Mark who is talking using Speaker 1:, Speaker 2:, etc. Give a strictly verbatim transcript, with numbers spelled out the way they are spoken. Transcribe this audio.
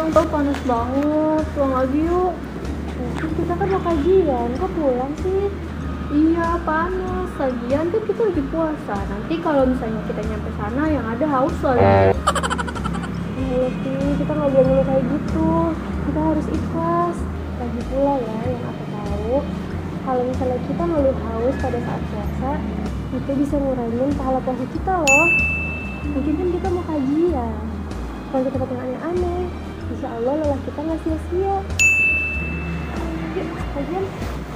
Speaker 1: pulang, tuh panas banget, pulang lagi yuk. Terus kita kan mau kajian, kok pulang sih? Iya panas, lagian kan kita lagi puasa. Nanti kalau misalnya kita nyampe sana yang ada haus lagi. Iya sih, kita nggak boleh ngeluh kayak gitu. Kita harus ikhlas. Lagi pula ya, yang aku tahu, kalau misalnya kita ngeluh haus pada saat puasa, itu bisa ngurangin pahala puasa kita loh. Mungkin kan kita mau kajian. Kalau kita pakai aneh-aneh, insya Allah lelah kita nggak sia-sia. Yuk, kajian.